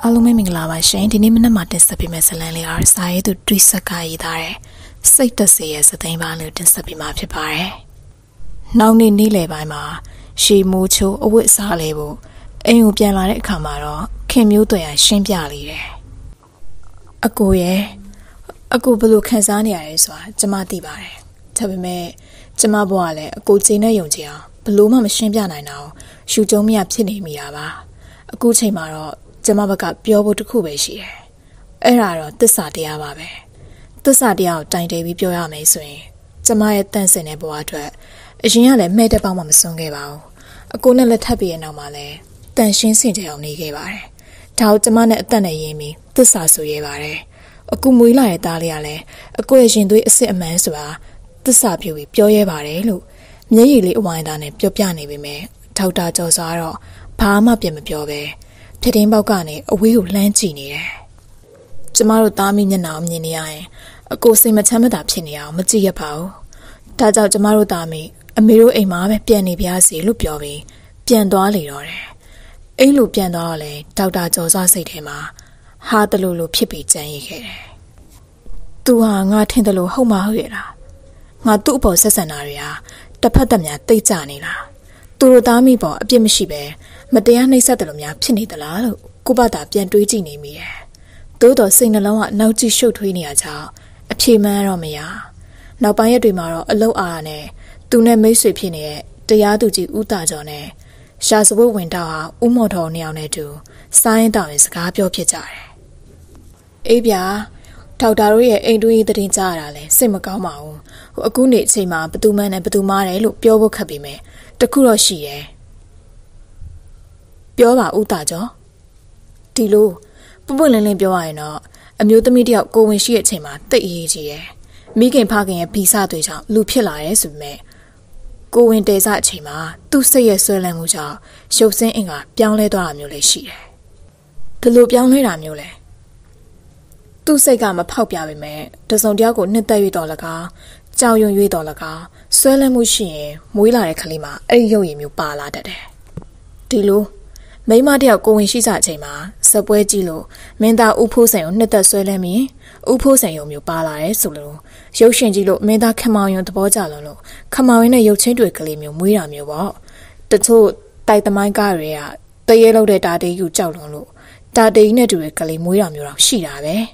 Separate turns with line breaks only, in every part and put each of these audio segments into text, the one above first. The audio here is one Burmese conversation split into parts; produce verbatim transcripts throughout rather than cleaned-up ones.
အားလုံးပဲမင်္ဂလာပါရှင်ဒီနေ့မနက်မှာတင်ဆက်ပေးမယ့်ဇာတ်လမ်းလေးအားစာရေးသူဒွိဆက်ကရေးသားတဲ့စိတ်တဆေရဲ့စသိမ်းပါလို့တင်ဆက်ပေးမှာဖြစ်ပါတယ်။နောက်နေ့နေ့လယ်ပိုင်းမှာရှီမိုးချိုးအဝတ်စားလေးဖို့အိမ်ကိုပြန်လာတဲ့အခါမှာတော့ခင်မျိုးတွေရရှင်းပြလေတယ်။အကိုရဲ့အကိုဘယ်လိုခံစားနေရလဲဆိုတာကျမသိပါတယ်။ဒါပေမဲ့ကျမဘဝကလည်းအကိုချိန်နဲ့ယုံကြည်အောင်ဘယ်လိုမှမရှင်းပြနိုင်တော့ရှူကြုံမရဖြစ်နေမိတာပါ။အခုချိန်မှာတော့ကျမဘက်ကပြောဖို့တစ်ခုပဲရှိတယ်။အဲ့ဒါတော့သစ္စာတရားပါပဲ။သစ္စာတရားကိုတိုင်တည်ပြီးပြောရမယ်ဆိုရင်ကျမရဲ့တန့်စင်တဲ့ဘဝအတွက်အရင်ကလည်းမဲ့တဲ့ပေါင်းမှမစွန့်ခဲ့ပါဘူး။အကိုနဲ့လက်ထပ်ပြီးတဲ့နောက်မှာလည်းတန်ရှင်းစင်ကြအောင်နေခဲ့ပါတယ်။ဒါကိုကျမနဲ့အသက်နဲ့ရင်းပြီးသစ္စာဆိုရဲပါတယ်။အခုမွေးလာတဲ့သားလေးကလည်းအကိုရဲ့ရင်သွေးအစ်စ်အမှန်ဆိုတာသစ္စာပြုပြီးပြောရဲပါတယ်လို့မျက်ရည်လေးအဝိုင်းသားနဲ့ပြောပြနေပေမဲ့ဒေါက်တာကျော်စွာတော့ဘာမှပြန်မပြောပဲဖြစ်တင်းပေါက်ကနေအဝေးကိုလှမ်းကြည့်နေတယ်။ကျမတို့သားမိမျက်နှာကိုမြင်နေရရင်အကိုစိတ်မချမ်းမသာဖြစ်နေအောင်မကြည့်ရပါဘူး။ဒါကြောင့်ကျမတို့သားမိအမေတို့အိမ်မှာပဲပြန်နေပြစီလို့ပြောပြီးပြန်သွားလေတော့တယ်။အိမ်လိုပြန်သွားတော့လေဒေါက်တာကျော်စွာစိတ်ထဲမှာဟာတလူလိုဖြစ်ပြီးကြံ့ရခဲ့တယ်။သူဟာငါထင်တယ်လို့ဟုတ်မှဟုတ်ရလား။ငါသူ့အပေါ်ဆက်ဆံတာတွေဟာတစ်ဖက်သက်များတိတ်ကြနေလား။သူတို့သားမိပေါ်အပြစ်မရှိပဲမတရားနှိပ်စက်တယ်လို့များဖြစ်နေသလားလို့ကိုပါတာပြန်တွေးကြည့်နေမိတယ်။သို့တော်စိတ်နှလုံးကနောက်ကျရှုပ်ထွေးနေရကြောင်းအဖြေမှန်းတော့မရ။နောက်ပိုင်းရက်တွေမှာတော့အလုတ်အားနဲ့သူနဲ့မိတ်ဆွေဖြစ်နေတဲ့တရားသူကြီးဦးတာကျော်နဲ့ရှာစဖို့ဝင်တော့ဟာဦးမော်တော်နှစ်ယောက်နဲ့တူစားရင်တောင်ရင်စကားပြောဖြစ်ကြတယ်။အေးဗျာဒေါက်တာတို့ရဲ့အိမ်တွင်းသတင်းကြားရတာလဲစိတ်မကောင်းပါဘူး။ဟိုအခုနေအချိန်မှာဘသူမှန်းနဲ့ဘသူမားတယ်လို့ပြောဖို့ခက်ပေမဲ့တခုတော့ရှိတယ်။ပြောပါဦးတာကျော်ဒီလိုပွပွလင်းလင်းပြောရရင်တော့အမျိုးသမီးတယောက်ကိုဝင်ရှိတဲ့အချိန်မှာတိတ်အေးကြီးရယ်မိခင်ဖခင်ရဲ့ဗီဇတွေကြောင့်လူဖြစ်လာရဲဆိုပေမဲ့ကိုဝင်တဲစားအချိန်မှာသူ့စိတ်ရဲ့ဆွဲလန်းမှုကြောင့်ရုပ်စင်းအင်ကပြောင်းလဲသွားတာမျိုးလည်းရှိတယ်ဘယ်လိုပြောင်းလဲတာမျိုးလဲသူ့စိတ်ကမဖောက်ပြပေမဲ့တစုံတယောက်ကိုနှစ်သက်၍တော်လကားကြောင်ရွံ့၍တော်လကားဆွဲလန်းမှုရှိရင်မွေးလာတဲ့ကလေးမှာအဲ့ဒီရုပ်ရည်မျိုးပါလာတတ်တယ်ဒီလိုမိမတယောက်ကိုဝင်ရှိကြအချိန်မှာစပွဲကြည့်လို့မင်းသားဦးဖိုးစိန်ကိုနှစ်သက်ဆွဲလန်းပြီးဦးဖိုးစိန်ရုံမျိုးပါလာတယ်ဆိုလို့ရုပ်ရှင်ကြည့်လို့မင်းသားခမောင်ရုံသဘောကျလုံးလို့ခမောင်ရင်းနဲ့ရုပ်ချင်းတွေကလေးမျိုးမွေးတာမျိုးပေါ့တချို့တိုက်သမိုင်းကားတွေကတရေလောက်တဲ့တာတေးကိုကြောက်လွန်လို့တာတေးနဲ့တူတဲ့ကလေးမွေးတာမျိုးတော့ရှိတာပဲ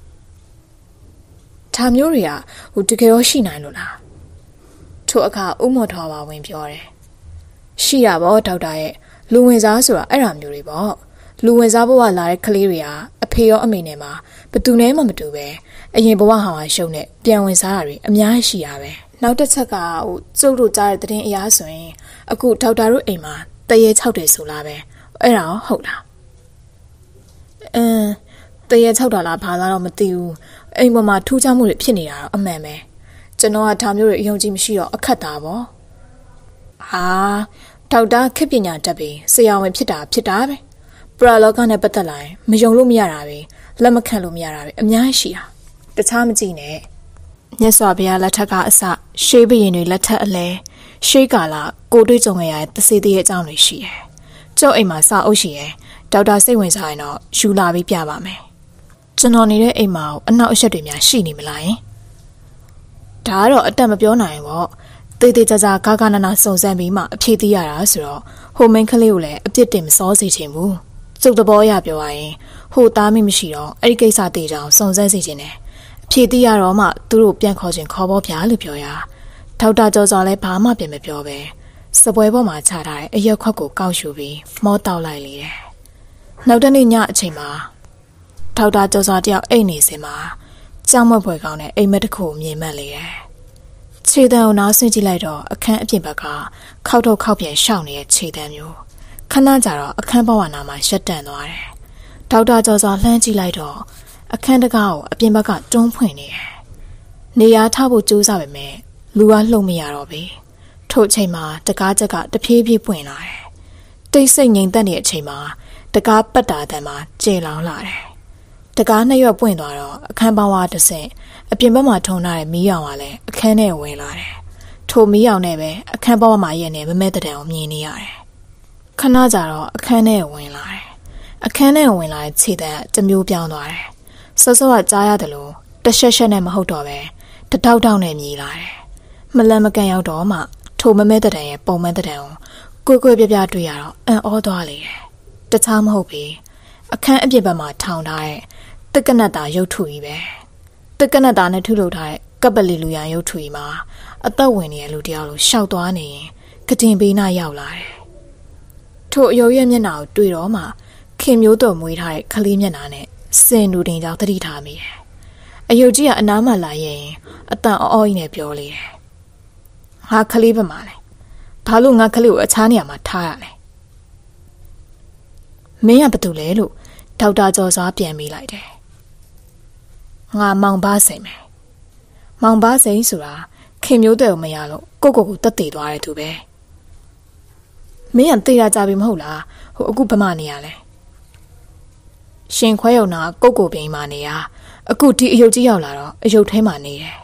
ဒါမျိုးတွေကဟိုတကယ်ရောရှိနိုင်လို့လားထို့အခါဦးမော်တော်ပါဝင်ပြောတယ်ရှိတာပေါ့ဒေါက်တာရဲ့လူဝင်စားဆိုတာအဲ့ဒါမျိုးတွေပေါ့လူဝင်စားဘဝလာတဲ့ကလေးတွေဟာအဖေရောအမေနဲ့မှာဘသူနဲ့မှမတူပဲအရင်ဘဝဟာရှုံနဲ့ပြန်ဝင်စားတာတွေအများကြီးရှိရပဲနောက်တစ်ချက်ကဟိုကျုပ်တို့ကြားတဲ့သတင်းအရာဆိုရင်အခုဒေါက်တာတို့အိမ်မှာတရေ၆တယ်ဆိုလားပဲအဲ့ဒါရောဟုတ်လားအင်းတရေ၆တာလားဘာလားတော့မသိဘူးအိမ်ပေါ်မှာထူးခြားမှုတွေဖြစ်နေတာတော့အမှန်ပဲကျွန်တော်ကဒါမျိုးတွေအယုံကြည်မရှိတော့အခက်တာပေါ့ဟာဒေါက်တာခက်ပညာတတ်ပြီးဆရာဝန်ဖြစ်တာဖြစ်တာပဲပရာလောကနဲ့ပတ်သက်လာရင်မယုံလို့မရတာပဲလက်မခံလို့မရတာပဲအများကြီးရှိတာတခြားမကြည့်နဲ့မြတ်စွာဘုရားလက်ထက်ကအစရှေးဘုရင်တွေလက်ထက်အလဲရှေးကာလကိုတွေ့ကြုံရတဲ့သစေသေးရဲ့အကြောင်းတွေရှိတယ်ကျုပ်အိမ်မှာစာအုပ်ရှိရယ်ဒေါက်တာစိတ်ဝင်စားရင်တော့ယူလာပြီးပြပါမယ်ကျွန်တော်နေတဲ့အိမ်မှာအနောက်အရှက်တွေများရှိနေမလားယင်ဒါကတော့အတက်မပြောနိုင်ဘူးတေးသေးကြကြဂါဂနာနာစုံစမ်းပြီးမှအဖြေသိရတာဆိုတော့ဟိုမင်းကလေးကိုလည်းအပြစ်တင်မစောစေချင်ဘူးကျုပ်သဘောအရပြောရရင်ဟိုသားမိမရှိတော့အဲ့ဒီကိစ္စတေးကြောင်စုံစမ်းစေချင်တယ်အဖြေသိရတော့မှသူတို့ပြန်ခေါ်ခြင်းခေါ်ဖို့ပြလို့ပြောရဒေါက်တာကျော်စောလည်းဘာမှပြန်မပြောပဲစပွဲပေါ်မှာချထားတဲ့အရက်ခွက်ကိုကောက်ယူပြီးမောတောက်လိုက်လေတယ်နောက်တနေ့ညအချိန်မှာဒေါက်တာကျော်စောတယောက်အိတ်နေစင်မှာကြောက်မွက်ဖွယ်ကောင်းတဲ့အိမ်မက်တစ်ခုမြင်မှတ်လေတယ်ခြေတံကိုနားဆင်းကြည့်လိုက်တော့အခန်းအပြင်ဘက်ကခောက်တော့ခောက်ပြန်ရှောက်နေတဲ့ခြေတံမျိုးခဏကြာတော့အခန်းဘဝနာမှာရက်တန့်သွားတယ်ဒေါက်တာကျော်စောလှမ်းကြည့်လိုက်တော့အခန်းတကားကိုအပြင်ဘက်ကတွန်းဖွင့်နေတယ်နေရာထားဖို့ကြိုးစားပေမဲ့လူကလှုပ်မရတော့ဘူးထို့အချိန်မှာတကားချက်ကတဖြည်းဖြည်းပွင့်လာတယ်တိတ်ဆိတ်ငြိမ်သက်နေတဲ့အချိန်မှာတကားပတ်တာတန်းမှာကျေလောင်လာတယ်တကားနှစ်ရွက်ပွင့်သွားတော့အခန်းပေါင်းဝါတစ်ဆင့်အပြင်ဘက်မှာထုံထားတဲ့မီးရောင်ကလည်းအခန်းထဲဝင်လာတယ်။ထိုမီးရောင်နဲ့ပဲအခန်းပေါင်းမှာရဲ့နေမမဲတဲ့တံကိုမြင်နေရတယ်။ခဏကြာတော့အခန်းထဲဝင်လာတယ်အခန်းထဲဝင်လာတဲ့ခြေတံတစ်မျိုးပြောင်းသွားတယ်။စောစောကကြားရတယ်လို့တရှက်ရှက်နဲ့မဟုတ်တော့ပဲတတောက်တောက်နဲ့မြည်လာတယ်။မလန်မကန်ရောက်တော့မှထိုမမဲတဲ့တံရဲ့ပုံမှန်တဲ့တံကိုကိုကိုပြပြတွေ့ရတော့အံ့ဩသွားလေတယ်။တခြားမဟုတ်ပြီ။အခန်းအပြစ်ဘက်မှာထောင်ထားတဲ့တက်ကနတ်သားရုပ်ထုကြီးပဲ။တက်ကနတ်သားနဲ့ထုလုပ်ထားတဲ့ကပ်ပလီလူရန်ရုပ်ထုကြီးမှာအသက်ဝင်နေတဲ့လူတယောက်လိုရှောက်သွားနေရင်ကတင်ပေးနာရောက်လာတယ်။ထိုအယုံရဲ့မျက်နှာကိုတွေ့တော့မှခင်မျိုးတော်မွေးထားတဲ့ခလေးမျက်နှာနဲ့စင်လူတင်ကြောင်တတိထားမိတယ်။အယုတ်ကြီးကအနားမှလာရင်အတန်အော်အော်ကြီးနဲ့ပြောလေတယ်။ငါခလေးပဲမှာလဲ။ဘာလို့ငါခလေးကိုအခြားနေရာမှာထားရလဲ။မင်းကဘာတူလဲလို့ဒေါက်တာကျော်စွာပြန်မိလိုက်တယ်။ငါမောင်ပါစိန်မယ်။မောင်ပါစိန်ဆိုတာခင်မျိုးတဲ့ကိုမရလို့ကိုကိုကိုတက်တည်သွားတဲ့သူပဲ။မင်းကတေးရကြပြီမဟုတ်လား။ဟိုအခုဗမာနေရလဲ။ရှင်ခွဲရုံနာကုတ်ကိုပြင်းမာနေရအခုဒီအယုတ်ကြီးရောက်လာတော့အယုတ်ထဲမှာနေတယ်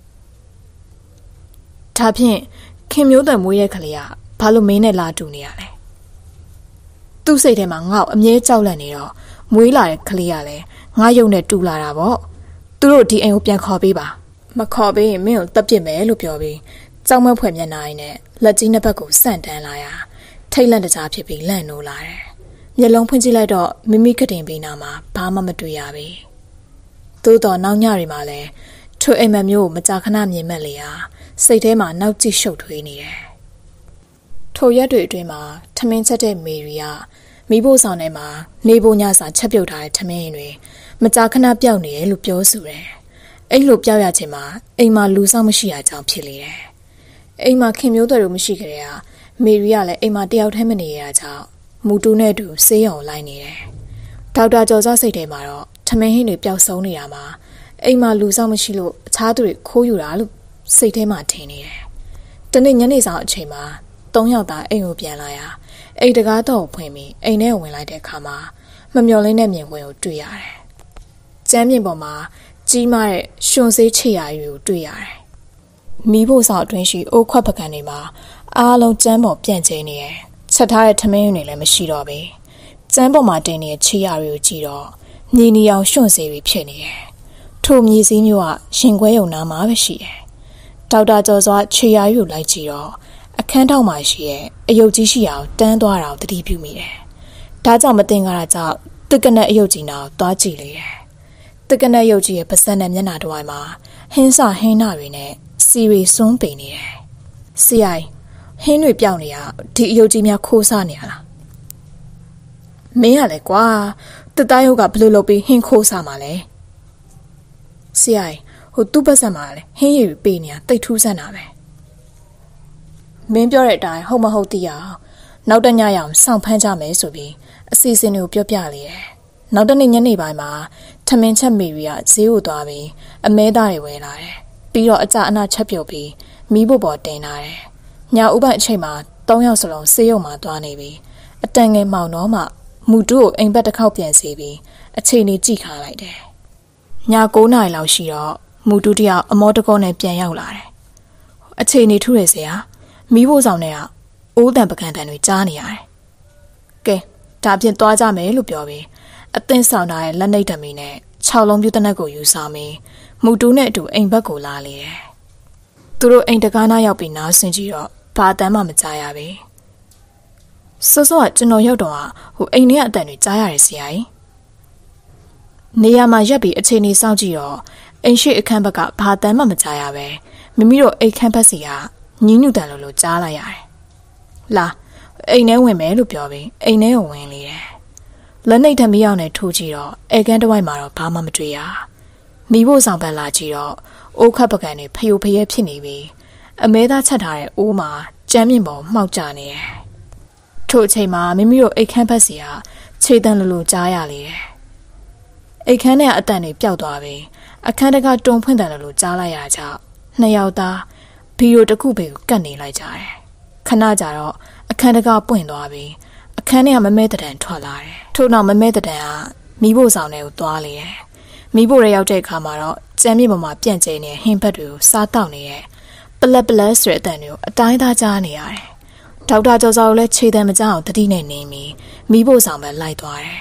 ။ဒါဖြင့်ခင်မျိုးတဲ့မွေးရဲ့ခလေးကဘာလို့မင်းနဲ့လာတူနေရလဲ။သူ့စိတ်ထဲမှာငါ့ကိုအမြဲကြောက်လန့်နေတော့မွေးလာတဲ့ခလေးကလည်းငါယုံနဲ့တူလာတာပေါ့။သူတို့ဒီအိမ်ကိုပြန်ခေါ်ပေးပါ။မခေါ်ပေးရင်မင်းကိုတပ်ပစ်မယ်လို့ပြောပြီးကြောက်မက်ဖွယ်မျက်နှာရင်းနဲ့လက်ကြီးနှစ်ဘက်ကိုဆန့်တန်းလာရထိတ်လန့်တကြားဖြစ်ပြီးလန့်နိုးလာတယ်။မျက်လုံးဖွင့်ကြည့်လိုက်တော့မိမိကတင်ပေးနာမှာဘာမှမတွေ့ရပြီ။သို့တော်နောက်ညတွေမှာလည်းထိုအိမ်မက်မျိုးကိုမကြာခဏမြင်မဲ့လေရာစိတ်ထဲမှာနောက်ကျရှုပ်ထွေးနေတယ်။ထိုရက်တွေအတွင်းမှာထမင်းချက်တဲ့မေရီကမိဖို့ဆောင်ထဲမှာနေဖို့ညစာချက်ပြုတ်ထားတဲ့ထမင်းတွေမကြာခဏပြောက်နေတယ်လို့ပြောဆိုတယ်။အဲ့လိုပြောက်ရခြင်းမှာအိမ်မှာလူဆောင်မရှိရကြောင်းဖြစ်လေတယ်။အိမ်မှာခင်မျိုးတွေမရှိကြတဲ့ဟာမေရီကလည်းအိမ်မှာတယောက်တည်းမနေရတာကြောင့်မူတူနဲ့တူဆေးရုံလိုက်နေတယ်။ဒေါက်တာကျော်စောစိတ်ထဲမှာတော့ထမင်းဟင်းတွေပျောက်ဆုံးနေတာမှာအိမ်မှာလူဆောင်မရှိလို့အခြားသူတွေခိုးယူတာလို့စိတ်ထဲမှာထင်နေတယ်။တနေ့ညနေဆောင်အချိန်မှာသုံးယောက်သားအိမ်ကိုပြန်လာရအိမ်တကားတော့ဖွင့်ပြီးအိမ်ထဲဝင်လိုက်တဲ့အခါမှာမမျော်လင့်တဲ့မြင်ကွင်းကိုတွေ့ရတယ်။ကျမ်းပြင်ပေါ်မှာကြီးမားတဲ့ရှင်စေးချေရာယူကိုတွေ့ရတယ်။မီးဖို့ဆောင်အတွင်းရှိအိုးခွက်ပကံတွေမှာအားလုံးကျမ်းပေါ်ပြန့်ကျဲနေတယ်။ချက်ထားတဲ့ထမင်းတွေလည်းမရှိတော့ဘူး။ကျမ်းပေါ်မှာတင်နေတဲ့ချေရာတွေကိုကြည့်တော့ညီနီအောင်ရှင်စေးပြီးဖြစ်နေတယ်။ထိုမြေစည်းမျိုးကရှင်ခွဲယုံနာမှာပဲရှိတယ်။ဒေါက်တာကျော်စွာချေရာယူလိုက်ကြည့်တော့အခန်းထောက်မှာရှိရဲ့အယုတ်ကြီးရှိအောင်တန်းသွားတာကိုတတိပြုမိတယ်။ဒါကြောင့်မတင်ကားတာကြောင့်တက်ကနက်အယုတ်ကြီးနာကိုသွားကြည့်လေတယ်။တက်ကနက်ရုပ်ကြီးရဲ့ပါးစပ်နဲ့မျက်နှာတစ်ဝိုင်းမှာဟင်းစဟင်းနာတွေနဲ့စီရီစွန်းပိန်နေတယ်။စီအိုင်ဟင်းတွေပြောင်းနေရဒီအယုတ်ကြီးများခိုးစားနေရလား။မင်းရလဲကွာတတရုပ်ကဘလို့လုပ်ပြီးဟင်းခိုးစားမှာလဲ။စီအိုင်ဟိုသူ့ပါးစပ်မှာလဲဟင်းရည်ပေးနေရတိတ်ထူးဆန်းတာပဲ။မင်းပြောတဲ့အတိုင်းဟုတ်မဟုတ်သိရအောင်နောက်တညရအောင်စောင့်ဖမ်းကြမယ်ဆိုပြီးအစီအစဉ်တွေကိုပြောပြလေတယ်။နောက်တနေ့ညနေပိုင်းမှာထမင်းချက်မေရီကဈေးကိုသွားပြီးအမဲသားတွေဝယ်လာတယ်။ပြီးတော့အကြအနာချက်ပြုတ်ပြီးမီးဖို့ပေါ်တင်လာတယ်။ညဥပိုင်းအချိန်မှာသုံးယောက်စလုံးဆေးရုံမှာသွားနေပြီးအတန်ငယ်မောင်တော့မှမူတူကိုအိမ်ဘက်တစ်ခေါက်ပြန်စီပြီးအချိန်ကြီးကြည့်ခါလိုက်တယ်။ညကိုးနာရီလောက်ရှိတော့မူတူတယောက်အမောတကောနဲ့ပြန်ရောက်လာတယ်။အချိန်ကြီးထူးရစရာမီးဖို့ဆောင်တွေကအိုးတန်ပကံတန်တွေကြားနေရတယ်။ကဲဒါဖြင့်သွားကြမယ်လို့ပြောပြီးအသင်းဆောင်ထားတဲ့လက်နှိပ်ဓမီနဲ့ခြောက်လုံးပြူတနက်ကိုယူဆောင်ပြီးမူတူနဲ့အတူအိမ်ဘက်ကိုလာလေတယ်။သူတို့အိမ်တကားနာရောက်ပြီးနားဆင်ကြည့်တော့ဘာတမ်းမှမကြားရဘူး။စောစောကကျွန်တော်ရောက်တော့ဟိုအိမ်ထဲအတန်တွေကြားရတယ်ဆရာကြီး။နေရာမှာရက်ပြီးအချိန်ကြီးစောင့်ကြည့်တော့အိမ်ရှိအခန်းဘက်ကဘာတမ်းမှမကြားရပဲမိမိတို့အိမ်ခန်းဘက်စီကညင်းညူတန်လိုလိုကြားလိုက်ရတယ်။လာအိမ်ထဲဝင်မယ်လို့ပြောပြီးအိမ်ထဲကိုဝင်လေတယ်။လက်နှိပ်ထမီးအောင်နဲ့ထိုးကြည့်တော့အဲကန်းတစ်ဝိုက်မှာတော့ဘာမှမတွေ့ရ။မိဖို့ဆောင်ပန်လာကြည့်တော့အိုးခတ်ပကံတွေဖယိုဖယဲဖြစ်နေပြီးအမဲသားချက်ထားတဲ့အိုးမှာကျမ်းမြင့်ပေါ်မှောက်ကျနေတယ်။ထို့အချိန်မှာမိမိတို့အိတ်ခမ်းဘက်စီကခြေတန်းလိုလိုကြားရလေတယ်။အိတ်ခမ်းထဲကအတန်တွေပျောက်သွားပြီးအခန်းတကတုံဖွင့်တယ်လို့ကြားလိုက်ရကြနှစ်ယောက်သားဗီဒီယိုတစ်ခုပဲကတ်နေလိုက်ကြတယ်။ခဏကြာတော့အခန်းတကပွင့်သွားပြီးအခန်းထဲကမမဲတံထွက်လာတယ်။ထို့နောက်မမဲတံကမိဖို့ဆောင်တွေကိုသွားလေတယ်။မိဖို့ရရောက်တဲ့အခါမှာတော့ကျမ်းမြေပေါ်မှာပြန့်ကျဲနေတဲ့ဟင်းဘက်တွေကိုစားတောက်နေတဲ့ပလက်ပလက်ဆိုတဲ့အတန်တွေကိုအတိုင်းသားကြားနေရတယ်။ဒေါက်တာကျော်စောလည်းခြေတံမကြောက်တတိနဲ့နေပြီးမိဖို့ဆောင်ပဲလိုက်သွားတယ်။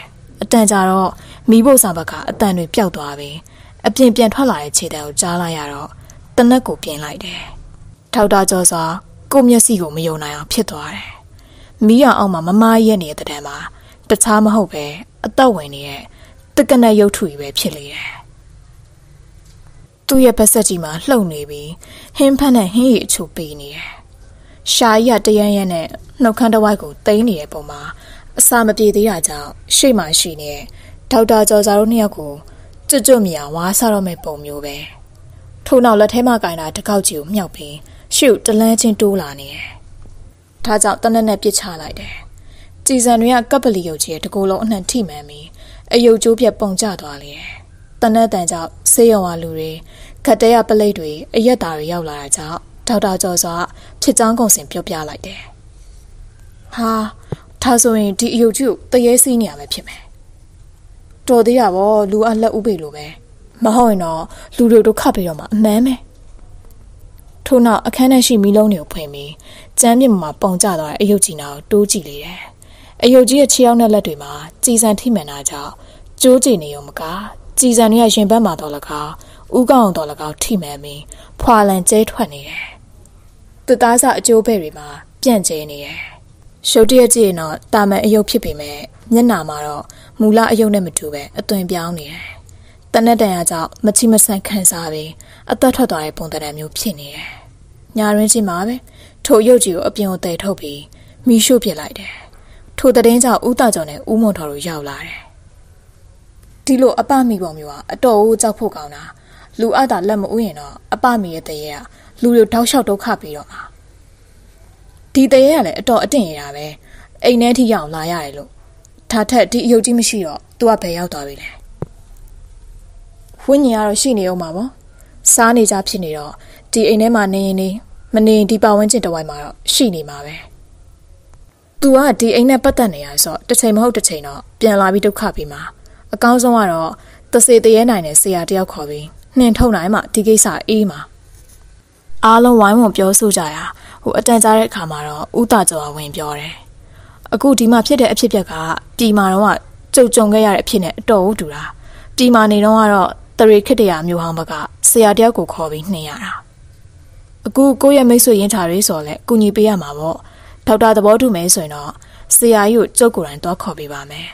အတန်ကြာတော့မိဖို့ဆောင်ဘက်ကအတန်တွေပျောက်သွားပြီအပြင်ပြန်ထွက်လာတဲ့ခြေတံကိုကြားလိုက်ရတော့တနက်ကိုပြင်လိုက်တယ်ထောက်တာကြောစွာကိုမျက်စိကိုမယုံနိုင်အောင်ဖြစ်သွားတယ်မီးရအောင်မှာမမရက်နေတဲ့တံမှာတခြားမဟုတ်ပဲအသက်ဝင်နေတဲ့တက္ကနရုပ်ထုကြီးပဲဖြစ်လေတယ်သူ့ရဲ့ပါဆက်ကြီးမှာလှုပ်နေပြီးဟင်းဖက်နဲ့ဟင်းရည်အချို့ပေးနေတယ်ရှာကြီးကတရမ်းရမ်းနဲ့နှုတ်ခမ်းတစ်ဝိုက်ကိုတိန်းနေတဲ့ပုံမှာအစာမပြေသေးတာကြောင့်ရှေ့မှာရှိနေတဲ့ဒေါက်တာကျော်စာတို့နှစ်ယောက်ကိုကျွတ်ကျွတ်မြာဝါးစားတော့မဲ့ပုံမျိုးပဲထို့နောက်လက်ထဲမှာကင်တာတကောက်ကြီးကိုမြှောက်ပြီးရှုပ်တလန်းချင်းတိုးလာနေတယ်ဒါကြောင့်တနက်နဲ့ပြစ်ချလိုက်တယ်ကြည်စံတွေကကပ်ပလီရုပ်ကြီးတကူလုံးအနှံ့ထိမှန်ပြီးအယုတ်ကျိုးပြက်ပုံကျသွားလေတယ်တနက်တန်ကြောင့်ဆေးရုံဝါလူတွေခတ်တဲရပလိတ်တွေအရက်သားတွေရောက်လာတာကြောင့်ဒေါက်တာကျော်စွာဖြစ်ကြောင်းကုန်စင်ပြောပြလိုက်တယ်ဟာဒါဆိုရင်ဒီအယုတ်ကြီးကိုတရေစီးနေရမယ်ဖြစ်မယ်တော်သေးရပါဘောလူအလက်ဥပေလိုပဲမဟုတ်ရင်တော့လူတွေတို့ခတ်ပြီးတော့မှအမှန်ပဲထို့နောက်အခန်းထဲရှိမီးလုံးတွေကိုဖွင့်ပြီးကျမ်းမြင့်မှာပုံကျသွားတဲ့အယုတ်ကြီးနာကိုတိုးကြည့်လေတယ်အယုတ်ကြီးရဲ့ခြေရောက်တဲ့လက်တွေမှာကြည်စံထိမှန်တာကြောင့်ကျိုးကျနေရုံမကကြည်စံတွေကရင်ဘတ်မှာတော့လကောက်ဥကောင်းတော့လကောက်ထိမှန်ပြီးဖွာလန်ကျဲထွက်နေတယ်သူသားစအကျိုးပဲ့တွေမှာပြန့်ကျဲနေတယ်ရှုပ်တရက်ကြည့်ရင်တော့တာမန်အယုတ်ဖြစ်ပေမဲ့မျက်နှာမှာတော့မူလအယုတ်နဲ့မတူပဲအသွင်ပြောင်းနေတယ်တနက်တန်ရကြောင့်မချိမဆန်ခံစားပြီးအသက်ထွက်သွားတဲ့ပုံသဏ္ဍာန်မျိုးဖြစ်နေတယ်ညာရင်းချင်းမှာပဲထိုရုပ်ကြီးကိုအပြင်ကိုတည်ထုတ်ပြီးမီးရှို့ပစ်လိုက်တယ်ထိုတဲ့င်းကြောင့်ဦးတာကျော်နဲ့ဦးမွန်တော်တို့ရောက်လာတယ်ဒီလိုအပမီပုံမျိုးကအတော်ကိုကြောက်ဖို့ကောင်းတာလူအပ်တာလက်မဥရင်တော့အပမီရဲ့တရေကလူတွေတောက်လျှောက်ဒုက္ခပြီးတော့မှာဒီတရေကလည်းအတော်အတင့်ရတာပဲအိမ်ထဲထိရောက်လာရတယ်လို့ဒါထက်ဒီအယုတ်ကြီးမရှိတော့သူကဘယ်ရောက်သွားပြီလဲဝိညာဉ်ကတော့ရှိနေအောင်ပါဗောစားနေကြဖြစ်နေတော့ဒီအိမ်ထဲမှာနေရင်နေမနေရင်ဒီပတ်ဝန်းကျင်တစ်ဝိုက်မှာတော့ရှိနေမှာပဲသူကဒီအိမ်နဲ့ပတ်သက်နေရဆိုတစ်ချိန်မဟုတ်တစ်ချိန်တော့ပြန်လာပြီးဒုက္ခပြီးမှာအကောင်းဆုံးကတော့တစေတရေနိုင်တဲ့ဆရာတယောက်ခေါ်ပြီးနှင်ထုတ်နိုင်မှဒီကိစ္စအေးမှာအားလုံးဝိုင်းဝန်းပြောဆိုကြရဟိုအတန်ကြားတဲ့အခါမှာတော့ဥတာကျော်ဝင်ပြောတယ်အခုဒီမှာဖြစ်တဲ့အဖြစ်အပျက်ကပြည်မာတော့ကကြုံကြုံခဲ့ရတဲ့အဖြစ်နဲ့အတော်တူတာပြည်မာနေတော့ကတော့တရေခစ်တရာမျိုးဟောင်းဘက်ကဆရာတယောက်ကိုခေါ်ပြီးနှင်ရတာအခုကိုယ့်ရဲ့မိတ်ဆွေရင်းချာတွေဆိုလဲကုညီပေးရမှာပေါ့ဒေါက်တာသဘောတူမယ်ဆိုရင်တော့ဆရာကြီးကိုကျုပ်ကိုယ်တိုင်သွားခေါ်ပေးပါမယ်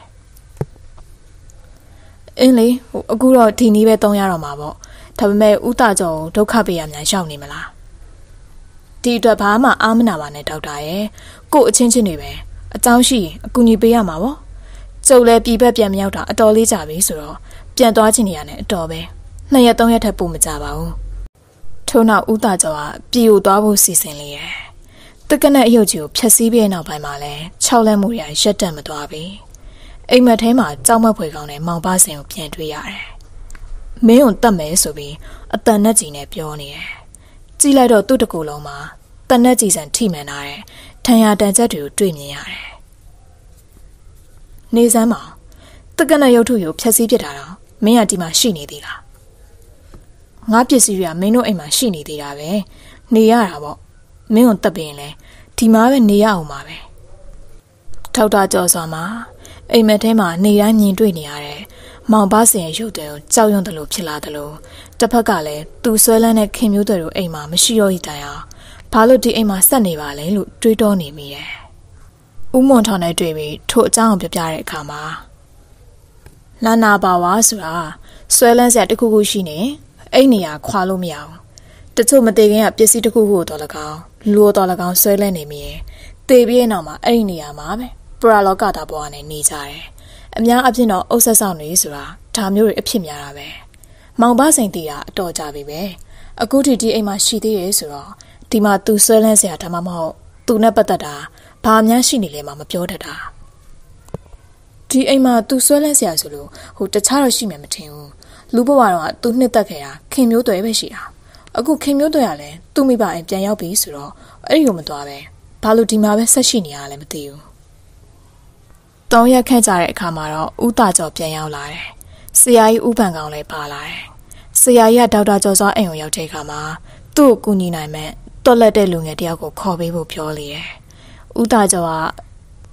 အင်းလေဟိုအခုတော့ဒီနည်းပဲသုံးရတော့မှာပေါ့ဒါပေမဲ့ဥတာကျော်ဒုက္ခပေးရများရောက်နေမလားဒီအတွက်ဘာမှအားမနာပါနဲ့ဒေါက်တာရဲ့ကို့အချင်းချင်းတွေပဲအကြောင်းရှိရင်အကူညီပေးရမှာပေါ့ကျုပ်လည်းပြည်ဘက်ပြန်မရောက်တာအတော်လေးကြာပြီဆိုတော့ပြန်သွားချင်နေရတဲ့အတော်ပဲနှစ်ရက်သုံးရက်ထက်ပိုမကြပါဘူးထို့နောက်ဥတာကျော်ကပြည်ကိုသွားဖို့စီစဉ်လေရဲ့တက္ကနဲ့အယုတ်ကြီးကိုဖျက်ဆီးပြီးနောက်ပိုင်းမှာလည်းခြောက်လက်မှုတွေရက်တက်မသွားပြီအိမ်မက်ထဲမှာကြောက်မက်ဖွယ်ကောင်းတဲ့မောင်ပါစင်ကိုပြန်တွေ့ရတယ်မင်းကိုတတ်မယ်ဆိုပြီးအတန်နဲ့ကြီးနဲ့ပြောနေတယ်ကြည့်လိုက်တော့သူ့တကူလုံးမှာတန်နဲ့ကြီးစံထိမှန်လာတဲ့ထံရတန်ချက်တွေကိုတွေ့မြင်ရတယ်နေစမ်းမောင်တက္ကနဲ့ရုပ်ထုကိုဖျက်ဆီးပစ်တာတော့မင်းကဒီမှာရှိနေသေးလားငါပစ္စည်းတွေကမင်းတို့အိမ်မှာရှိနေသေးတာပဲနေရတာပေါ့မင်းကိုတတ်ပင်လဲဒီမှာပဲနေရအောင်ပါပဲထောက်တာကြော်စွာမှာအိမ်မက်ထဲမှာနေတိုင်းမြင်တွေ့နေရတဲ့မောင်ပါစင်ရဲ့ရုပ်တွေကိုကြောက်ရွံ့တယ်လို့ဖြစ်လာတယ်လို့တစ်ဖက်ကလည်းသူဆွဲလန်းတဲ့ခင်မျိုးတွေတို့အိမ်မှာမရှိတော့ဤတိုင်အောင်ဘာလို့ဒီအိမ်မှာဆက်နေပါလဲလို့တွေးတောနေမိတယ်ဦးမွန်ထောင်နဲ့တွေ့ပြီးထို့အကြောင်းကိုပြောပြတဲ့အခါမှာလာနာပါဝါဆိုတာဆွဲလန်းစရာတစ်ခုခုရှိနေအိမ်နေရာခွာလို့မရအောင်တချို့မသေးခင်ကပစ္စည်းတစ်ခုခုကိုတော်လကောင်လူတော်လကောင်ဆွဲလန်းနေမိရင်တေပြည့်နောက်မှာအဲ့ဒီနေရာမှာပဲပရာလောကတာဘဝနဲ့နေကြတယ်အများအပြည့်တော့အုပ်ဆက်ဆောင်နေဆိုတာဒါမျိုးတွေအဖြစ်များတာပဲမောင်ပါစိန်တီတာအတော်ကြပြီပဲအခုထိဒီအိမ်မှာရှိသေးရဲ့ဆိုတော့ဒီမှာသူဆွဲလန်းစရာဒါမှမဟုတ်သူနဲ့ပတ်သက်တာဘာများရှိနေလဲမှမပြောတတ်တာဒီအိမ်မှာသူဆွဲလန်းစရာဆိုလို့ဟိုတခြားတော့ရှိမှမထင်ဘူးလူဘဝတော့သူနှစ်သက်ခဲ့တာခင်မျိုးတွေပဲရှိတာအခုခင်မျိုးတွေကလည်းသူ့မိဘအိမ်ပြန်ရောက်ပြီဆိုတော့အဲ့ဒီကိုမသွားပဲဘာလို့ဒီမှာပဲဆက်ရှိနေရလဲမသိဘူးတောင်းရက်ခန့်ကြတဲ့အခါမှာတော့ဦးတာကျော်ပြန်ရောက်လာတယ်ဆရာကြီးဦးပန်ကောင်လည်းပါလာတယ်ဆရာကြီးကဒေါက်တာကျော်စောအိမ်ကိုရောက်တဲ့အခါမှာသူ့ကိုကူညီနိုင်မဲ့တော်လက်တဲ့လူငယ်တယောက်ကိုခေါ်ပေးဖို့ပြောလေတယ်ဦးတာကျော်ကခ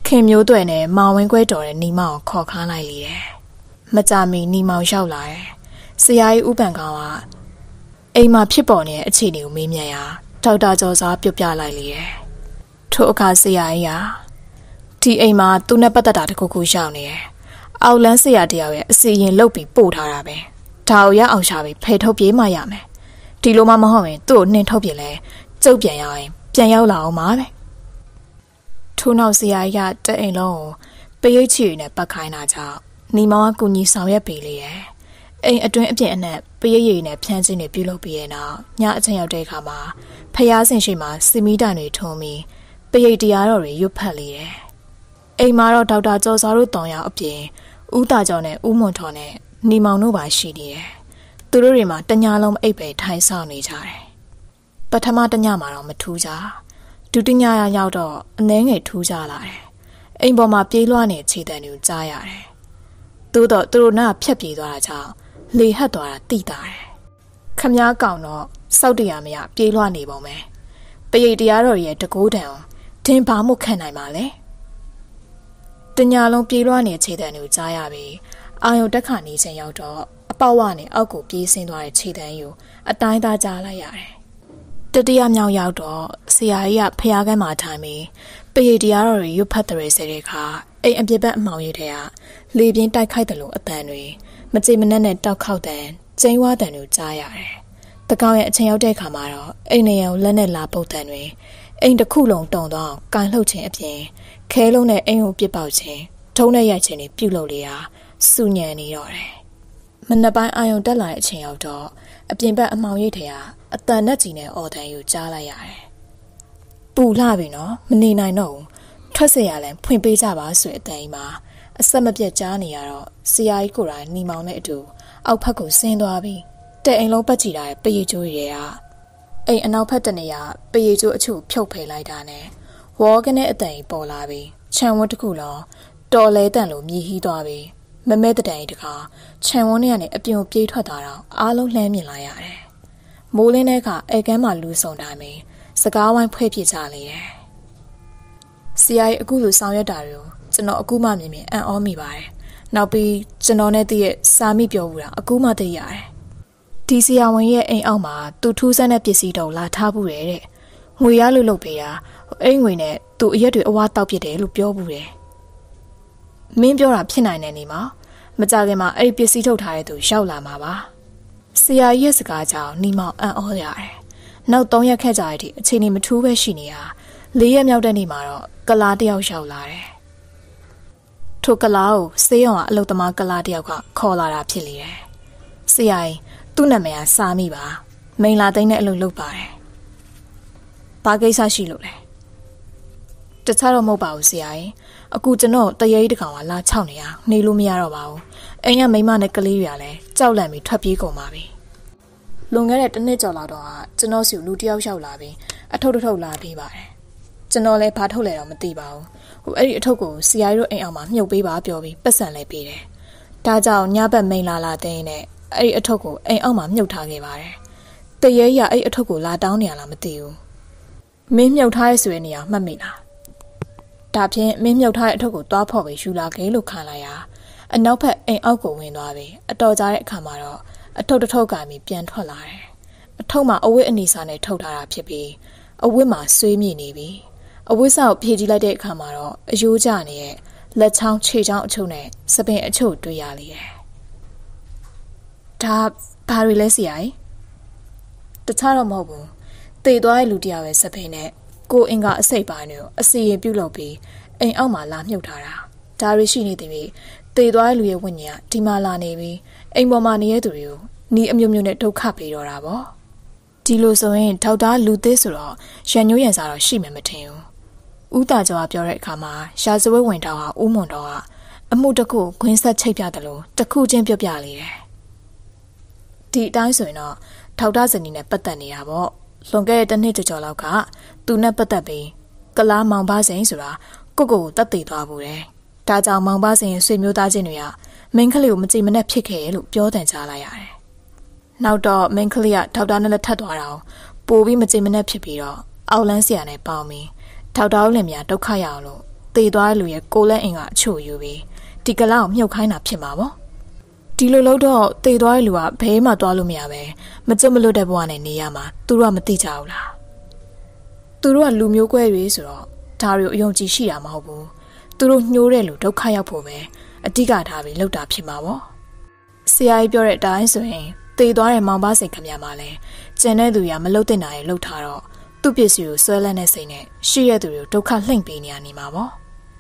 ခင်မျိုးတွေနဲ့မောင်ဝင်းကွဲတော်တဲ့နီမောင်ခေါ်ခန်းလိုက်လေတယ်။မကြမီနီမောင်ရောက်လာတယ်။ဆရာကြီးဥပန်ကောင်ကအိမ်မှာဖြစ်ပေါ်နေတဲ့အခြေအနေကိုမေးမြန်းရာဒေါက်တာကျော်စာပြုတ်ပြလိုက်လေတယ်။ထို့အခါဆရာကြီးကဒီအိမ်မှာသူနဲ့ပတ်သက်တာတခုခုရှောင်နေတယ်။အောက်လန်းဆရာတယောက်ရဲ့အစီရင်လုပ်ပြီးပို့ထားတာပဲ။ဒါကိုရအောင်ရှာပြီးဖယ်ထုတ်ပြေးမှရမယ်။ဒီလိုမှမဟုတ်ရင်သူ့ကိုနှင်ထုတ်ပြလဲကျုပ်ပြန်ရောက်ရင်ပြန်ရောက်လာအောင်ပါပဲ။ထို့နောက်ဆရာကြီးကတအိမ်လုံးကိုပရိတ်ချီနဲ့ပတ်ခိုင်းတာကြောင့်နီမောင်ကကူညီဆောင်ရွက်ပေးလေတယ်။အိမ်အတွင်းအပြည့်အနှက်ပရိတ်ရည်နဲ့ဖြန်းချင်းတွေပြုလုပ်ပြီးတဲ့နောက်ညအချိန်ရောက်တဲ့အခါမှာဖျားစင်ရှိမှာစီမီတန်တွေထုံပြီးပရိတ်တရားတော်တွေရွတ်ဖတ်လေတယ်။အိမ်မှာတော့ဒေါက်တာကျော်စာတို့တောင်ရောက်အပြင်ဦးတာကျော်နဲ့ဦးမွန်ထော်နဲ့နီမောင်တို့ပါရှိနေတယ်။သူတို့တွေမှာတညလုံးအိပ်ပဲထိုင်ဆောင်နေကြတယ်။ပထမတညမှာတော့မထူးကြ။ဒုတိယရရောက်တော့အနှဲငယ်ထူးကြလာတယ်။အိမ်ပေါ်မှာပြေးလွှားနေခြေတံတွေကိုကြားရတယ်။သို့တော့သူတို့နားဖြတ်ပြေးသွားတာကြောင့်လေဟတ်သွားတာတိတာတယ်။ခမားကောင်တော့စောက်တရားမရပြေးလွှားနေပုံပဲ။ပရိတ်တရားတော်ရဲ့တကိုးတံဒင်းဘာမှုခံနိုင်ပါလဲ။တညာလုံးပြေးလွှားနေခြေတံတွေကိုကြားရပြီးအာယုံတက်ခါနေချိန်ရောက်တော့အပေါက်ဝနဲ့အောက်ကိုပြေးဆင်းသွားတဲ့ခြေတံကိုအတိုင်းသားကြားလိုက်ရတယ်။တတိယမြောက်ရောက်တော့ဆရာကြီးကဖျားကမ်းမှာထိုင်ပြီးပရိတ်တရားတော်တွေရွတ်ဖတ်တဲ့စေတဲ့အခါအိမ်အပြစ်ဘက်အမှောင်ရိပ်ထဲကလေပြင်းတိုက်ခိုက်တယ်လို့အတန်တွေမကြေမနက်နဲ့တောက်ခေါက်တန်ကျင်းဝါတန်တွေကြားရတယ်။တကောင်ရဲ့အချိန်ရောက်တဲ့အခါမှာတော့အိမ်နေရန်လက်နဲ့လာပုတ်တန်တွေအိမ်တစ်ခုလုံးတုံသွားအောင်ကန်လှုပ်ခြင်းအပြင်ခဲလုံးနဲ့အိမ်ကိုပစ်ပေါက်ခြင်းထုံးနဲ့ရိုက်ခြင်းတွေပြုတ်လို့လေဟာစူညံနေတော့တယ်။မနက်ပိုင်းအာယုံတက်လာတဲ့အချိန်ရောက်တော့အပြင်ဘက်အမှောင်ရိပ်ထဲကအတန်နဲ့ကြီးနဲ့အော်တန်ကိုကြားလိုက်ရတယ်။ပူလှပြီနော်မနေနိုင်တော့ဘူးထွက်เสียရလဲဖွင့်ပေးကြပါဆိုတဲ့အတန်ကြီးမှာအဆက်မပြတ်ကြားနေရတော့ဆရာကြီးကိုယ်တိုင်နီမောင်နဲ့အတူအောက်ဖက်ကိုဆင်းသွားပြီးတဲ့အိမ်လုံးပတ်ချီလာတဲ့ပရိတ်ကျိုးတွေကအိမ်အနောက်ဖက်တနေရပရိတ်ကျိုးအချို့ဖြုတ်ဖယ်လိုက်တာနဲ့ဝေါကနေအတန်ကြီးပေါ်လာပြီးခြံဝန်းတစ်ခုလုံးတော်လဲတန်လို့မြည်ဟီးသွားပြီးမမဲတတန်ကြီးတခါခြံဝန်းထဲကနေအပြင်ပြေးထွက်သွားတော့အားလုံးလှမ်းမြင်လာရတယ်။မိုးလင်းတဲ့အခါအဲကမ်းမှာလူဆုံတိုင်းပြီးစကားဝိုင်းဖွဲ့ပြကြလေတယ်။ဆရာကြီးအခုလိုဆောင်ရွက်တာတွေကိုကျွန်တော်အခုမှမြင်မြင်အံ့ဩမိပါတယ်။နောက်ပြီးကျွန်တော်နဲ့တည့်ရဲ့စာမိပြောဘူးတာအခုမှသိရတယ်။ဒီဆရာဝန်ရဲ့အိမ်အောက်မှာသူထူးဆန်းတဲ့ပစ္စည်းတော့လာထားဘူးတယ်တဲ့။ငွေရလို့လုပ်ပေးတာအိမ်ငွေနဲ့သူအရက်တွေအဝါတောက်ပစ်တယ်လို့ပြောဘူးတယ်။မင်းပြောတာဖြစ်နိုင်တယ်နေမှာမကြခင်မှာအဲ့ဒီပစ္စည်းထုတ်ထားတဲ့သူရောက်လာမှာပါ။ဆရာကြီးရဲ့စကားကြောင့်နီမောင်အံ့ဩရတယ်။နောက်သုံးရက်ခက်ကြာတဲ့အထိအချိန်နေမထူးပဲရှိနေတာလေးရက်မြောက်တဲ့နေ့မှာတော့ကလာတယောက်ရောက်လာတယ်။ထိုကလာကိုစေးရုံကအလုသမားကလာတယောက်ကခေါ်လာတာဖြစ်လေတယ်။ဆရာကြီးသူ့နာမည်ကစာမိပါမိန်လာသိန်းနဲ့အလုပ်လုပ်ပါတယ်။ဘာကိစ္စရှိလို့လဲ။တခြားတော့မဟုတ်ပါဘူးဆရာကြီး။အခုကျွန်တော်တရေကြီးတကောင်ကလာချောက်နေရနေလို့မရတော့ပါဘူး။အိမ်ကမိမနဲ့ကလေးတွေကလည်းကြောက်လန့်ပြီးထွက်ပြေးကုန်ပါပြီ။လွန်ခဲ့တဲ့တစ်နှစ်ကျော်လောက်တော့ကျွန်တော်စီလူတယောက်ရောက်လာပြီးအထုပ်တစ်ထုပ်လာပြီးပါတယ်။ကျွန်တော်လည်းဘာထုတ်လဲတော့မသိပါဘူး။ဟိုအဲ့ဒီအထုပ်ကိုဆရာကြီးတို့အိမ်အောင်မှာမြုပ်ပေးပါပြောပြီးပတ်စံလဲပေးတယ်။ဒါကြောင့်ညဘက်မိန်လာလာတဲ့နဲ့အဲ့ဒီအထုပ်ကိုအိမ်အောင်မှာမြုပ်ထားခဲ့ပါတယ်။တရေကြီးကအဲ့ဒီအထုပ်ကိုလာတောင်းနေရလားမသိဘူး။မင်းမြုပ်ထားရဲ့ဆိုတဲ့နေရာမှတ်မိလား။ဒါဖြင့်မင်းမြုပ်ထားတဲ့အထုပ်ကိုသွားဖော်ပြီးယူလာခဲ့လို့ခံလိုက်ရအနောက်ဘက်အိမ်အောက်ကိုဝင်သွားပြီးအတော်ကြားတဲ့အခါမှာတော့အထုပ်တစ်ထုပ်ကပြီးပြန်ထွက်လာတယ်အထုပ်မှာအဝတ်အနီစာနဲ့ထုတ်ထားတာဖြစ်ပြီးအဝတ်မှာဆွေးမြေ့နေပြီးအဝတ်စာကိုဖြည့်ကြည့်လိုက်တဲ့အခါမှာတော့အယိုးကျနေတဲ့လက်ချောင်းခြေချောင်းအချို့နဲ့စပင်အချို့တွေ့ရလေတယ်ဒါဘာတွေလဲဆရာကြီးတခြားတော့မဟုတ်ဘူးတေသွားတဲ့လူတယောက်ရဲ့စပင်နဲ့ကိုအင်ကအစိတ်ပိုင်းတွေကိုအစီရင်ပြုတ်လုပ်ပြီးအိမ်အောက်မှာလာမြုပ်ထားတာဒါတွေရှိနေသည်ပြီးတေသွားတဲ့လူရဲ့ဝိညာဉ်ကဒီမှာလာနေပြီးအိမ်ပေါ်မှာနေတဲ့သူတွေကိုနီးအမျိုးမျိုးနဲ့ဒုက္ခပေးတော့တာပေါ့ဒီလိုဆိုရင်ထောက်တာလူသေးဆိုတော့ရန်ညိုးရန်စားတော့ရှိမှမထင်ဘူးဦးတာကျော်ကပြောတဲ့အခါမှာရာဇဝတ်ဝင်တော်ဟာဦးမွန်တော်ကအမှုတစ်ခုခွင်းဆက်ချိတ်ပြတယ်လို့တစ်ခုချင်းပြပြလေတယ်ဒီအတိုင်းဆိုရင်တော့ထောက်တာဇနီးနဲ့ပတ်သက်နေတာပေါ့လွန်ခဲ့တဲ့တစ်နှစ်ကျော်လောက်ကသူနဲ့ပတ်သက်ပြီးကလားမောင်ပါစိန်ဆိုတာကိုကိုကိုတတ်သိသွားဘူးတယ်ဒါကြောင့်မောင်ပါစိန်ရဲ့ဆွေမျိုးသားချင်းတွေကမင်းကလေးကိုမကြည်မနဲ့ဖြစ်ခဲ့လို့ပြောတန်ကြားလိုက်ရတယ်နောက်တော့မင်းကလေးကထောက်တာနဲ့လက်ထပ်သွားတာပိုပြီးမကြည်မနဲ့ဖြစ်ပြီးတော့အောက်လန်းဆရာနဲ့ပေါင်းပြီးထောက်တာဦးလင်မြဒုက္ခရအောင်လို့သေသွားလူရဲ့ကိုလက်အင်ကအချို့ယူပြီးဒီကလောက်မြုပ်ခိုင်းတာဖြစ်မှာပေါ့ဒီလိုလို့တော့သေသွားတဲ့လူကဘဲမှသွားလို့မရပဲမကြွမလွတ်တဲ့ဘဝနဲ့နေရမှာသူတို့ကမသိကြဘူးလားသူတို့ကလူမျိုးကွဲတွေဆိုတော့ဒါတွေကိုအယုံကြည်ရှိတာမဟုတ်ဘူးသူတို့ညှိုးတဲ့လူဒုက္ခရောက်ဖို့ပဲအတိကထားပြီးလောက်တာဖြစ်မှာပေါ့ဆရာကြီးပြောတဲ့အတိုင်းဆိုရင်သေသွားတဲ့မောင်ပါစိန်ခမရမှာလဲကျန်တဲ့သူရမလုတ်တဲ့နာရဲ့လှုပ်ထားတော့သူ့ပစ္စည်းကိုဆွဲလန်းတဲ့စိတ်နဲ့ရှိရတဲ့သူတွေကိုဒုက္ခလှိမ့်ပေးနေရနေမှာပေါ့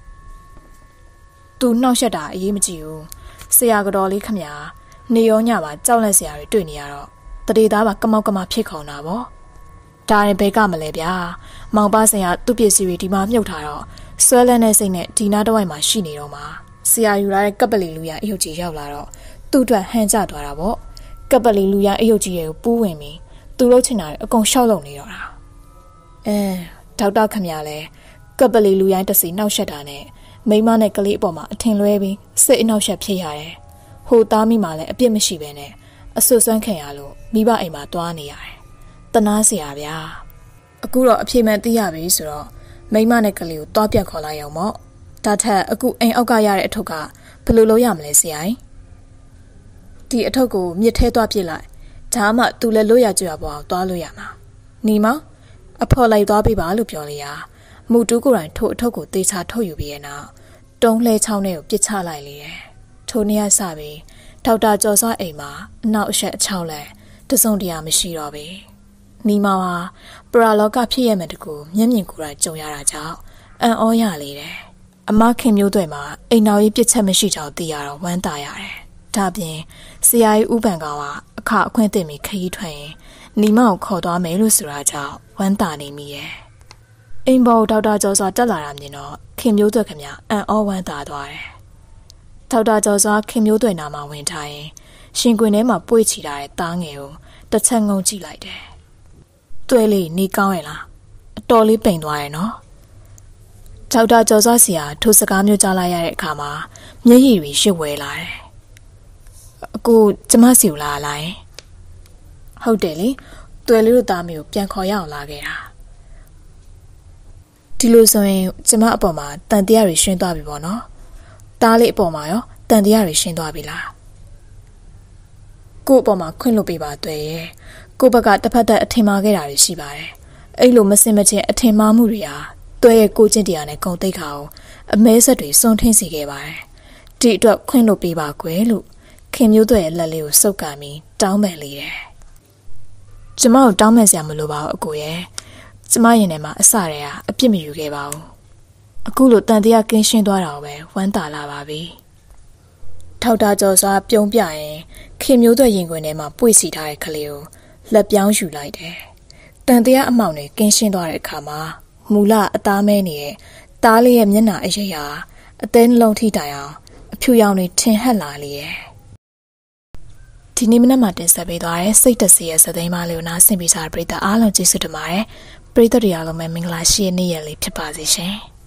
သူနှောက်ရက်တာအရေးမကြီးဘူးဆရာကတော်လေးခမရနေရောညပါကြောက်လက်ဆရာတွေတွေ့နေရတော့တရေသားပါကမောက်ကမဖြစ်ခုံတာပေါ့ဒါရင်ဘဲကမလဲဗျာမောင်ပါစိန်ကသူ့ပစ္စည်းတွေဒီမှာမြုပ်ထားတော့ဆွဲလန်းတဲ့စိတ်နဲ့ဒီနားတစ်ဝိုက်မှာရှိနေတော့မှာဆရာယူလာတဲ့ကပ်ပလီလူရအယုတ်ကြီးရောက်လာတော့သူ့အတွက်ဟန်ကျသွားတာပေါ့ကပ်ပလီလူရအယုတ်ကြီးရဲ့ကိုပူးဝင်ပြီးသူ့လုပ်ချင်တာတွေအကုန်ရှောက်လုံနေတော့တာအဲဒေါက်တာခမရလဲကပ်ပလီလူရိုင်းတစီနှောက်ရက်တာနဲ့မိမနဲ့ကလေးအပေါ်မှာအထင်လွဲပြီးစိတ်အနှောက်ရက်ဖြစ်ရတယ်ဟိုသားမိမှလည်းအပြစ်မရှိပဲနဲ့အဆွဆွမ်းခံရလို့မိဘအိမ်မှာတွားနေရတယ်တနာစရာဗျာအခုတော့အပြေမှန်သိရပြီဆိုတော့မိမနဲ့ကလေးကိုတွားပြတ်ခေါ်လိုက်အောင်ပေါ့ဒါထက်အခုအိမ်အောက်ကရတဲ့အထုပ်ကဘယ်လိုလုပ်ရမလဲဆရာဒီအထုပ်ကိုမြစ်ထဲတွားပြစ်လိုက်ဒါမှသူလည်းလွတ်ရကြွပေါ်အောင်တွားလို့ရမှာညီမအဖော်လိုက်သွားပေးပါလို့ပြောလိုက်ရမူတူးကိုယ်တိုင်ထို့အထုပ်ကိုသေချာထုတ်ယူပြီးရဲ့နောက်တုံးလှဲချောင်းထဲကိုပစ်ချလိုက်လေတယ်ထိုနေ့ကစပြီးဒေါက်တာကျော်စောအိမ်မှာအနောက်အရှက်အချောင်းလဲတစုံတရာမရှိတော့ပြီညီမဟာပရာလောကဖြစ်ရမယ်တကူမျက်မြင်ကိုယ်တိုင်ကြုံရတာကြောင့်အံ့ဩရလေတယ်အမခင်မျိုးတွေမှာအိမ်တော်ကြီးပြစ်ချက်မရှိကြောင်းသိရတော့ဝမ်းသာရတယ်ဒါပြင်ဆရာကြီးဦးပန်ကောင်ကအခအခွင့်တင်ပြီးခရီးထွက်ရင်ညီမကိုခေါ်သွားမယ်လို့ဆိုတာကြောင့်ဝမ်းသာနေမိရဲ့အိမ်ပေါ်ဒေါက်တာကျော်စွာတက်လာတာမြင်တော့ခင်မျိုးတွေခင်ဗျအံ့ဩဝမ်းသာသွားတယ်ဒေါက်တာကျော်စွာခင်မျိုးတွေနာမှာဝင်ထားရင်ရှင်ကွင်ထဲမှာပွေ့ချီလာတဲ့သားငယ်ကိုတစ်ချက်ငုံကြည့်လိုက်တယ်တွဲလေးနေကောင်းရဲ့လားအတော်လေးပိန်သွားရဲ့နော်ဒေါက်တာကျော်စွာစီယာထိုစကားမျိုးကြားလိုက်ရတဲ့အခါမှာမျက်ရည်တွေရှစ်ဝဲလာတယ်အခုကျမစီကိုလာလာရင်ဟုတ်တယ်လေတွယ်လေးတို့သားမျိုးပြန်ခေါ်ရအောင်လာခဲ့တာဒီလိုဆိုရင်ကျမအပေါ်မှာတန်တရားတွေရှင်းသွားပြီပေါ့နော်သားလေးအပေါ်မှာရောတန်တရားတွေရှင်းသွားပြီလားကို့အပေါ်မှာခွင့်လွှတ်ပေးပါတွယ်ရဲ့ကို့ဘက်ကတစ်ဖက်သက်အထင်မှားခဲ့တာတွေရှိပါတယ်အဲ့လိုမစင်မချင်းအထင်မှားမှုတွေဟာတွယ်ရဲ့ကိုချင်းတရားနဲ့ဂုံတိတ်ခါကိုအမဲဆက်တွေစုံထင်းစေခဲ့ပါတယ်ဒီအတွက်ခွင့်လွှတ်ပေးပါကွယ်လို့ခင်မျိုးတွေရဲ့လက်လေးကိုစုပ်ကန်ပြီးတောင်းပန်လေတယ်ကျမကိုတောင်းပန်စရာမလိုပါဘူးအကိုရဲ့ကျမရင်ထဲမှာအစတည်းကအပြစ်မယူခဲ့ပါဘူးအခုလိုတန်တရားကင်းရှင်းသွားတာကိုပဲဝမ်းသာလာပါပြီထောက်တာကျော်စွာပြုံးပြရင်ခင်မျိုးတွေရင်ခွင်ထဲမှာပွေ့စီထားတဲ့ကလေးကိုလက်ပြောင်းယူလိုက်တယ်တန်တရားအမောင်တွေကင်းရှင်းသွားတဲ့အခါမှာမူလအသားမဲနေတဲ့သားလေးရဲ့မျက်နှာအရိပ်ဟာအသေးနှလုံးထိတိုင်အောင်အဖြူရောင်တွေထင်ဟပ်လာလေရဲ့ဒီနေ့မနက်မှာတင်ဆက်ပေးသွားတဲ့စိတ်တစီရဲ့စသိမ်းမလေးကိုနားဆင်ပေးကြတဲ့ပရိသတ်အားလုံးကျေးဇူးတင်ပါတယ်ပရိသတ်တွေအားလုံးပဲမင်္ဂလာရှိတဲ့နေ့ရက်လေးဖြစ်ပါစေရှင်